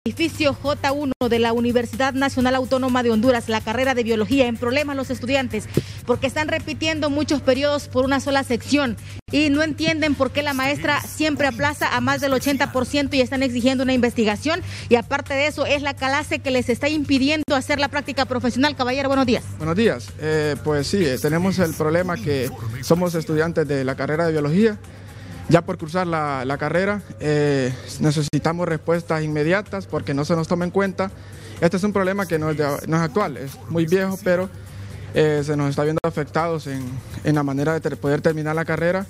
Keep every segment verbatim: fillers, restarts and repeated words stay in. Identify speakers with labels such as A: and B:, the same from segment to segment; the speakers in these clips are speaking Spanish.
A: edificio J uno de la Universidad Nacional Autónoma de Honduras, la carrera de biología. En problemas los estudiantes porque están repitiendo muchos periodos por una sola sección y no entienden por qué la maestra siempre aplaza a más del ochenta por ciento y están exigiendo una investigación. Y aparte de eso, es la clase que les está impidiendo hacer la práctica profesional. Caballero, buenos días.
B: Buenos días. Eh, pues sí, tenemos el problema que somos estudiantes de la carrera de biología. Ya por cursar la, la carrera eh, necesitamos respuestas inmediatas porque no se nos toma en cuenta. Este es un problema que no es, de, no es actual, es muy viejo, pero eh, se nos está viendo afectados en, en la manera de ter, poder terminar la carrera.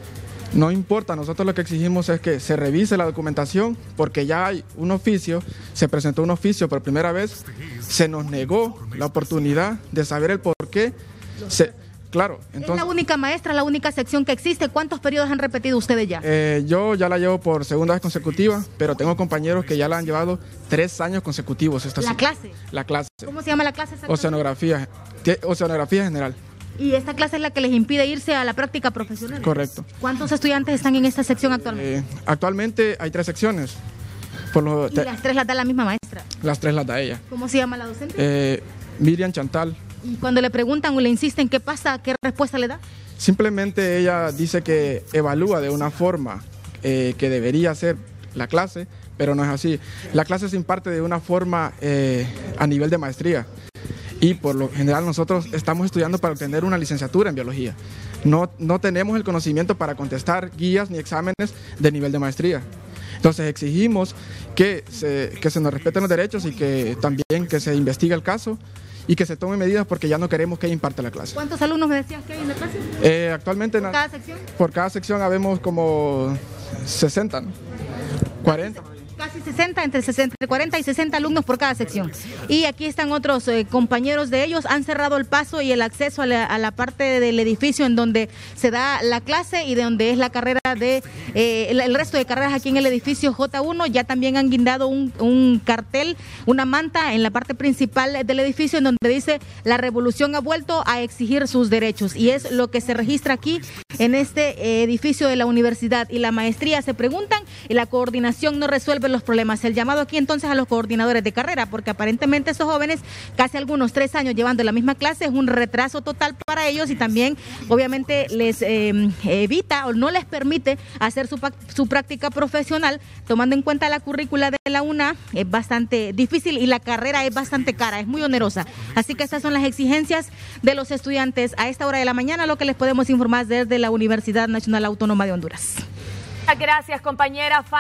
B: No importa, nosotros lo que exigimos es que se revise la documentación porque ya hay un oficio, se presentó un oficio por primera vez, se nos negó la oportunidad de saber el por qué. Se, Claro, entonces,
A: es la única maestra, la única sección que existe. ¿Cuántos periodos han repetido ustedes ya?
B: Eh, yo ya la llevo por segunda vez consecutiva, pero tengo compañeros que ya la han llevado tres años consecutivos. Esta
A: ¿La clase?
B: La clase.
A: ¿Cómo se llama la clase?
B: Oceanografía, oceanografía general.
A: ¿Y esta clase es la que les impide irse a la práctica profesional?
B: Correcto.
A: ¿Cuántos estudiantes están en esta sección actualmente?
B: Eh, actualmente hay tres secciones. Por lo,
A: ¿Y las tres las da la misma maestra?
B: Las tres las da ella.
A: ¿Cómo se llama la docente?
B: Eh, Miriam Chantal.
A: Y cuando le preguntan o le insisten qué pasa, ¿qué respuesta le da?
B: Simplemente ella dice que evalúa de una forma eh, que debería ser la clase, pero no es así. La clase se imparte de una forma eh, a nivel de maestría y por lo general nosotros estamos estudiando para obtener una licenciatura en biología. No, no tenemos el conocimiento para contestar guías ni exámenes de nivel de maestría. Entonces exigimos que se, que se nos respeten los derechos y que también que se investigue el caso y que se tomen medidas porque ya no queremos que ella imparte la clase.
A: ¿Cuántos alumnos me decías que hay en la clase?
B: Eh, actualmente
A: ¿Por cada sección?
B: Por cada sección habemos como sesenta, ¿no? cuarenta.
A: Casi sesenta, entre sesenta, cuarenta y sesenta alumnos por cada sección. Y aquí están otros eh, compañeros de ellos, han cerrado el paso y el acceso a la, a la parte del edificio en donde se da la clase y de donde es la carrera de, eh, el, el resto de carreras aquí en el edificio J uno. Ya también han guindado un, un cartel, una manta en la parte principal del edificio en donde dice: la revolución ha vuelto a exigir sus derechos. Y es lo que se registra aquí en este eh, edificio de la universidad. Y la maestría se preguntan y la coordinación no resuelve los problemas. El llamado aquí entonces a los coordinadores de carrera, porque aparentemente esos jóvenes, casi algunos tres años llevando la misma clase, es un retraso total para ellos y también obviamente les eh, evita o no les permite hacer su, su práctica profesional, tomando en cuenta la currícula de la UNA. Es bastante difícil y la carrera es bastante cara, es muy onerosa. Así que estas son las exigencias de los estudiantes a esta hora de la mañana, lo que les podemos informar desde la Universidad Nacional Autónoma de Honduras.
C: Gracias, compañera.